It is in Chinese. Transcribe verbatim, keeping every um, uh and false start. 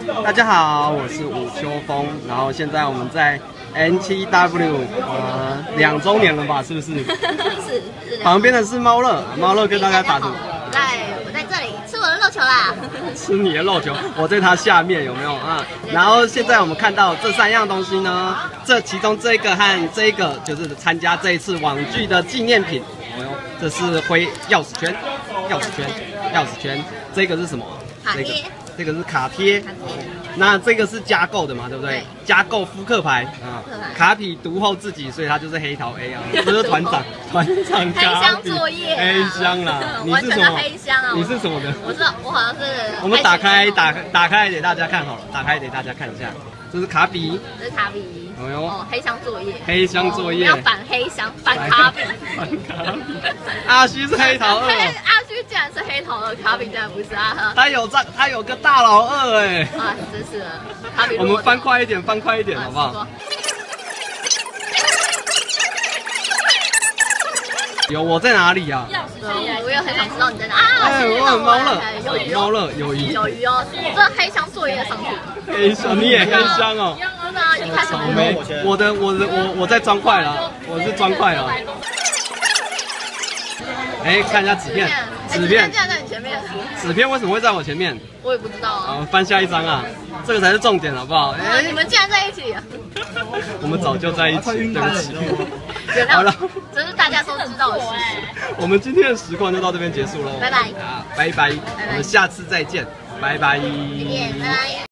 大家好，我是武秋风，然后现在我们在 N T W 呃两周年了吧，是不是？ 是是。 旁边的是猫乐，猫乐跟大家打赌。 在我在这里吃我的肉球啦。 吃你的肉球，我在它下面有没有啊？然后现在我们看到这三样东西呢，这其中这个和这个就是参加这一次网剧的纪念品。哦哟，这是灰钥匙圈，钥匙圈，钥匙圈，这个是什么？ 卡贴。 这个是卡贴，那这个是加购的嘛，对不对？加购复刻牌啊，卡比读后自己，所以他就是黑桃 A 啊，这是团长，团长卡比。 黑箱作业。 黑箱啦，你是什么？ 黑箱啊！ 你是什么的？ 我是我好像是。 我们打开打打开给大家看好了，打开给大家看一下，这是卡比。 这是卡比。 哦哟， 哦，黑箱作业。 黑箱作业。 要反黑箱，反卡比。 反卡比。阿虚是黑桃二。 阿虚竟然是黑桃二，卡比竟然不是啊！ 他有这，他有个大老二哎。 啊，真是的。卡比。 我们翻快一点，翻快一点，好不好？有我在哪里呀？ 我也很想知道你在哪啊！ 哎，我很猫乐， 有鱼猫乐有鱼， 有鱼哦。这黑箱作业上去。 黑箱，你也黑箱哦。 真的啊，一开始草莓，我的我的我我在砖块了，我是砖块了。哎，看一下纸片，纸片竟然在你前面。 纸片为什么会在我前面？ 我也不知道啊。 好，翻下一张啊，这个才是重点，好不好？ 哎，你们竟然在一起。 我们早就在一起，对不起。 好了，这是大家都知道的事实。 我们今天的实况就到这边结束喽， 拜拜。 啊，拜拜，我们下次再见，拜拜。 再见，拜拜。